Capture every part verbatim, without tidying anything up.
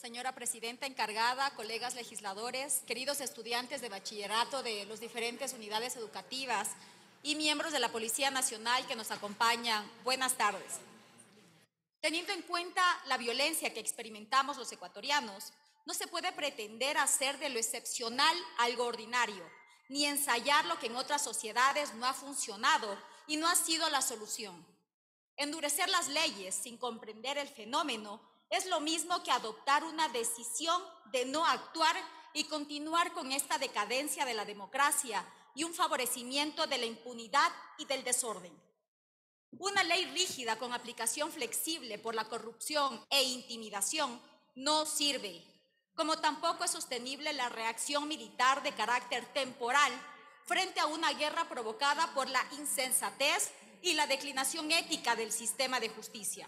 Señora Presidenta encargada, colegas legisladores, queridos estudiantes de bachillerato de las diferentes unidades educativas y miembros de la Policía Nacional que nos acompañan, buenas tardes. Teniendo en cuenta la violencia que experimentamos los ecuatorianos, no se puede pretender hacer de lo excepcional algo ordinario, ni ensayar lo que en otras sociedades no ha funcionado y no ha sido la solución. Endurecer las leyes sin comprender el fenómeno es lo mismo que adoptar una decisión de no actuar y continuar con esta decadencia de la democracia y un favorecimiento de la impunidad y del desorden. Una ley rígida con aplicación flexible por la corrupción e intimidación no sirve, como tampoco es sostenible la reacción militar de carácter temporal frente a una guerra provocada por la insensatez y la declinación ética del sistema de justicia.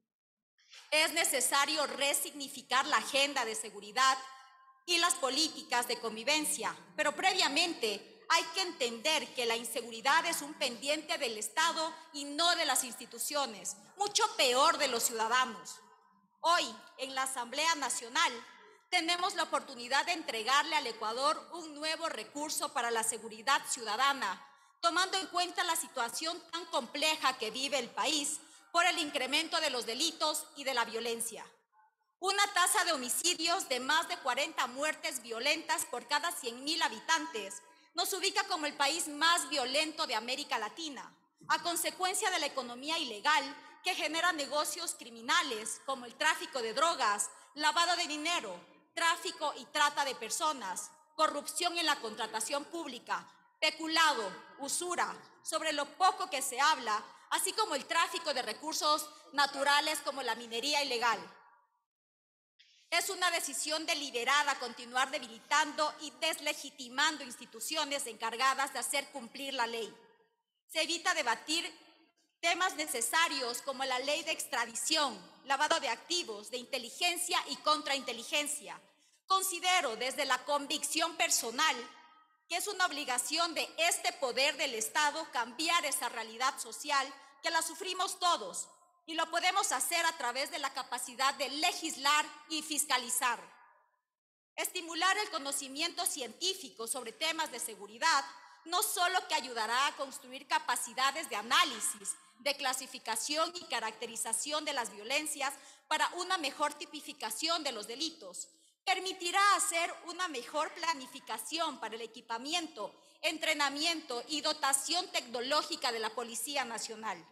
Es necesario resignificar la agenda de seguridad y las políticas de convivencia, pero previamente hay que entender que la inseguridad es un pendiente del Estado y no de las instituciones, mucho peor de los ciudadanos. Hoy, en la Asamblea Nacional, tenemos la oportunidad de entregarle al Ecuador un nuevo recurso para la seguridad ciudadana, tomando en cuenta la situación tan compleja que vive el país por el incremento de los delitos y de la violencia. Una tasa de homicidios de más de cuarenta muertes violentas por cada cien mil habitantes nos ubica como el país más violento de América Latina, a consecuencia de la economía ilegal que genera negocios criminales como el tráfico de drogas, lavado de dinero, tráfico y trata de personas, corrupción en la contratación pública, peculado, usura, sobre lo poco que se habla, así como el tráfico de recursos naturales como la minería ilegal. Es una decisión deliberada continuar debilitando y deslegitimando instituciones encargadas de hacer cumplir la ley. Se evita debatir temas necesarios como la ley de extradición, lavado de activos, de inteligencia y contrainteligencia. Considero desde la convicción personal que es una obligación de este poder del Estado cambiar esa realidad social que la sufrimos todos, y lo podemos hacer a través de la capacidad de legislar y fiscalizar. Estimular el conocimiento científico sobre temas de seguridad no solo que ayudará a construir capacidades de análisis, de clasificación y caracterización de las violencias para una mejor tipificación de los delitos, permitirá hacer una mejor planificación para el equipamiento, entrenamiento y dotación tecnológica de la Policía Nacional.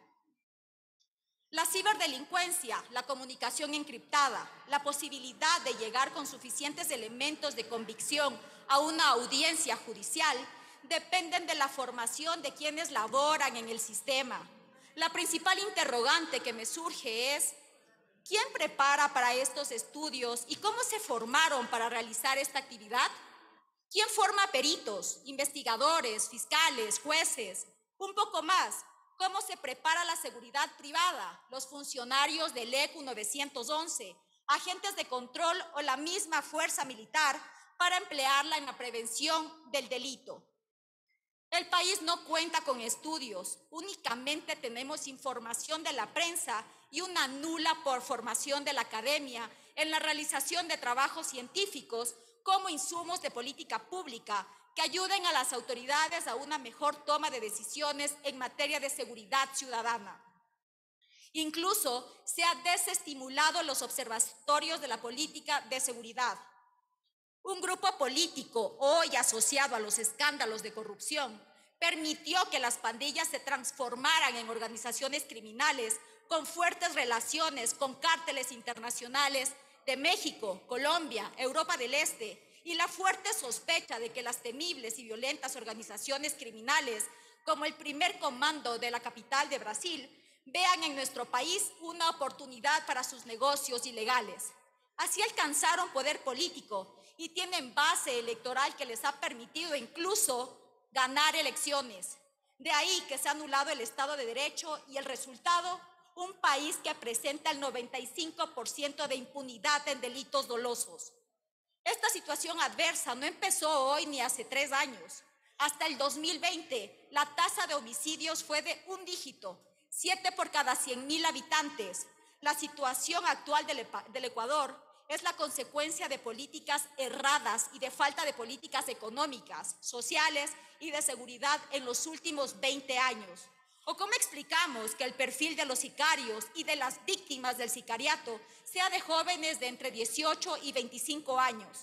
La ciberdelincuencia, la comunicación encriptada, la posibilidad de llegar con suficientes elementos de convicción a una audiencia judicial dependen de la formación de quienes laboran en el sistema. La principal interrogante que me surge es: ¿quién prepara para estos estudios y cómo se formaron para realizar esta actividad? ¿Quién forma peritos, investigadores, fiscales, jueces? Un poco más, ¿cómo se prepara la seguridad privada, los funcionarios del E Q novecientos once, agentes de control o la misma fuerza militar para emplearla en la prevención del delito? El país no cuenta con estudios, únicamente tenemos información de la prensa y una nula por formación de la academia en la realización de trabajos científicos como insumos de política pública que ayuden a las autoridades a una mejor toma de decisiones en materia de seguridad ciudadana. Incluso se han desestimulado los observatorios de la política de seguridad. Un grupo político, hoy asociado a los escándalos de corrupción, permitió que las pandillas se transformaran en organizaciones criminales con fuertes relaciones con cárteles internacionales de México, Colombia, Europa del Este, y la fuerte sospecha de que las temibles y violentas organizaciones criminales, como el primer comando de la capital de Brasil, vean en nuestro país una oportunidad para sus negocios ilegales. Así alcanzaron poder político y tienen base electoral que les ha permitido incluso ganar elecciones. De ahí que se ha anulado el Estado de Derecho y el resultado, un país que presenta el noventa y cinco por ciento de impunidad en delitos dolosos. Esta situación adversa no empezó hoy ni hace tres años. Hasta el dos mil veinte, la tasa de homicidios fue de un dígito, siete por cada cien mil habitantes. La situación actual del, del Ecuador es la consecuencia de políticas erradas y de falta de políticas económicas, sociales y de seguridad en los últimos veinte años. ¿O cómo explicamos que el perfil de los sicarios y de las víctimas del sicariato sea de jóvenes de entre dieciocho y veinticinco años?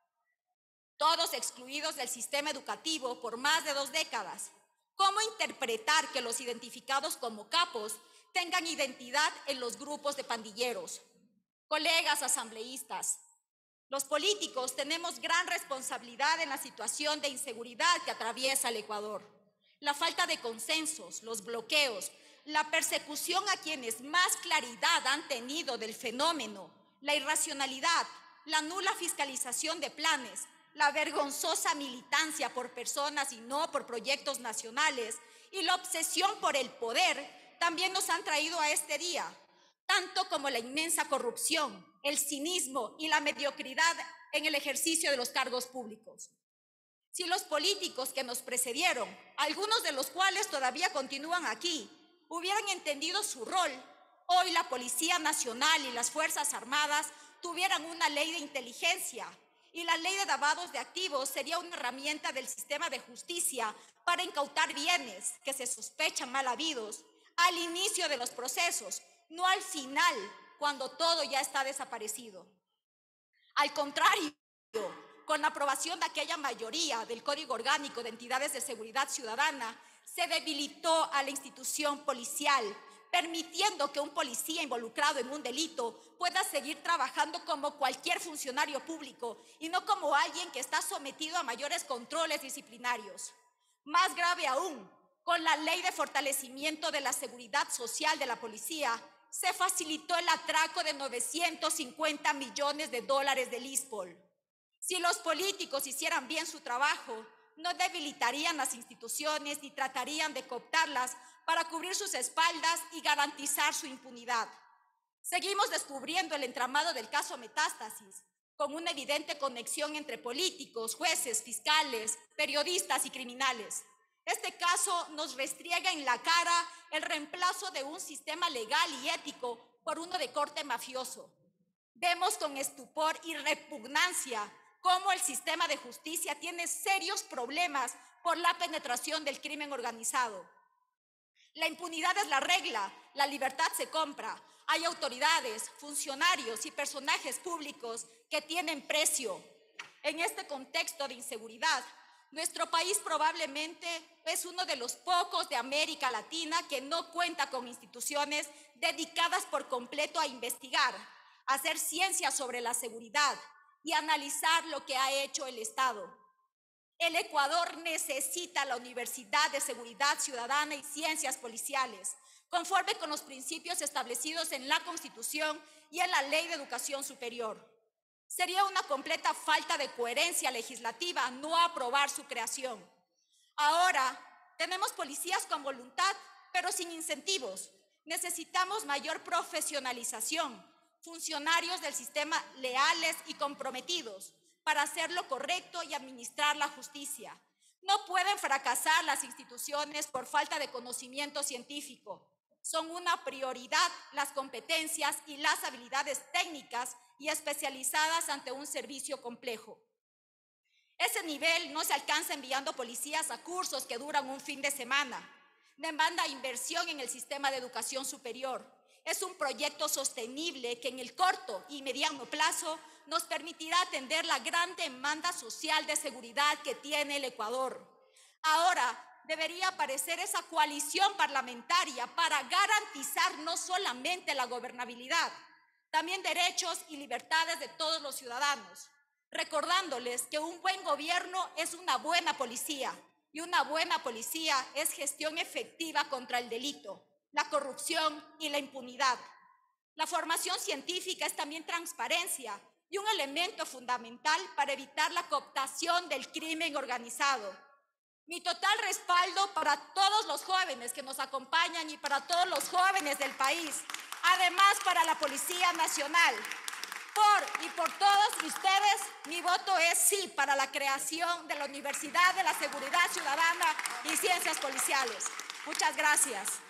Todos excluidos del sistema educativo por más de dos décadas. ¿Cómo interpretar que los identificados como capos tengan identidad en los grupos de pandilleros? Colegas asambleístas, los políticos tenemos gran responsabilidad en la situación de inseguridad que atraviesa el Ecuador. La falta de consensos, los bloqueos, la persecución a quienes más claridad han tenido del fenómeno, la irracionalidad, la nula fiscalización de planes, la vergonzosa militancia por personas y no por proyectos nacionales y la obsesión por el poder también nos han traído a este día, tanto como la inmensa corrupción, el cinismo y la mediocridad en el ejercicio de los cargos públicos. Si los políticos que nos precedieron, algunos de los cuales todavía continúan aquí, hubieran entendido su rol, hoy la Policía Nacional y las Fuerzas Armadas tuvieran una ley de inteligencia y la ley de lavados de activos sería una herramienta del sistema de justicia para incautar bienes que se sospechan mal habidos al inicio de los procesos, no al final, cuando todo ya está desaparecido. Al contrario, con la aprobación de aquella mayoría del Código Orgánico de Entidades de Seguridad Ciudadana, se debilitó a la institución policial, permitiendo que un policía involucrado en un delito pueda seguir trabajando como cualquier funcionario público y no como alguien que está sometido a mayores controles disciplinarios. Más grave aún, con la Ley de Fortalecimiento de la Seguridad Social de la Policía, se facilitó el atraco de novecientos cincuenta millones de dólares del ISPOL. Si los políticos hicieran bien su trabajo, no debilitarían las instituciones ni tratarían de cooptarlas para cubrir sus espaldas y garantizar su impunidad. Seguimos descubriendo el entramado del caso Metástasis, con una evidente conexión entre políticos, jueces, fiscales, periodistas y criminales. Este caso nos restriega en la cara el reemplazo de un sistema legal y ético por uno de corte mafioso. Vemos con estupor y repugnancia cómo el sistema de justicia tiene serios problemas por la penetración del crimen organizado. La impunidad es la regla, la libertad se compra. Hay autoridades, funcionarios y personajes públicos que tienen precio. En este contexto de inseguridad, nuestro país probablemente es uno de los pocos de América Latina que no cuenta con instituciones dedicadas por completo a investigar, a hacer ciencia sobre la seguridad y analizar lo que ha hecho el Estado. El Ecuador necesita la Universidad de Seguridad Ciudadana y Ciencias Policiales, conforme con los principios establecidos en la Constitución y en la Ley de Educación Superior. Sería una completa falta de coherencia legislativa no aprobar su creación. Ahora tenemos policías con voluntad, pero sin incentivos. Necesitamos mayor profesionalización, funcionarios del sistema leales y comprometidos para hacer lo correcto y administrar la justicia. No pueden fracasar las instituciones por falta de conocimiento científico. Son una prioridad las competencias y las habilidades técnicas y especializadas ante un servicio complejo. Ese nivel no se alcanza enviando policías a cursos que duran un fin de semana. Demanda inversión en el sistema de educación superior. Es un proyecto sostenible que en el corto y mediano plazo nos permitirá atender la gran demanda social de seguridad que tiene el Ecuador. Ahora debería aparecer esa coalición parlamentaria para garantizar no solamente la gobernabilidad, también derechos y libertades de todos los ciudadanos, recordándoles que un buen gobierno es una buena policía y una buena policía es gestión efectiva contra el delito, la corrupción y la impunidad. La formación científica es también transparencia y un elemento fundamental para evitar la cooptación del crimen organizado. Mi total respaldo para todos los jóvenes que nos acompañan y para todos los jóvenes del país, además para la Policía Nacional. Por y por todos ustedes, mi voto es sí para la creación de la Universidad de la Seguridad Ciudadana y Ciencias Policiales. Muchas gracias.